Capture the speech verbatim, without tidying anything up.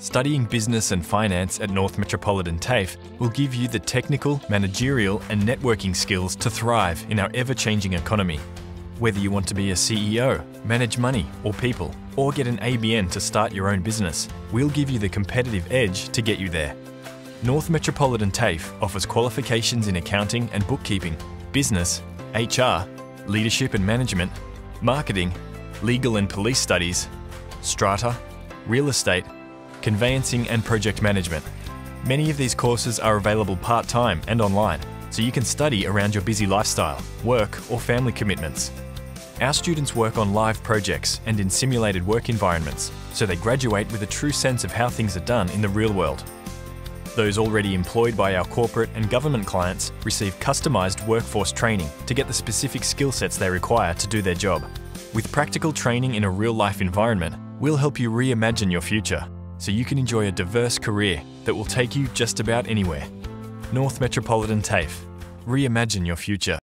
Studying business and finance at North Metropolitan TAFE will give you the technical, managerial and networking skills to thrive in our ever-changing economy. Whether you want to be a C E O, manage money or people, or get an A B N to start your own business, we'll give you the competitive edge to get you there. North Metropolitan TAFE offers qualifications in accounting and bookkeeping, business, H R, leadership and management, marketing, legal and police studies, strata, real estate, conveyancing and project management. Many of these courses are available part-time and online, so you can study around your busy lifestyle, work or family commitments. Our students work on live projects and in simulated work environments, so they graduate with a true sense of how things are done in the real world. Those already employed by our corporate and government clients receive customised workforce training to get the specific skill sets they require to do their job. With practical training in a real-life environment, we'll help you reimagine your future, so you can enjoy a diverse career that will take you just about anywhere. North Metropolitan TAFE. Reimagine your future.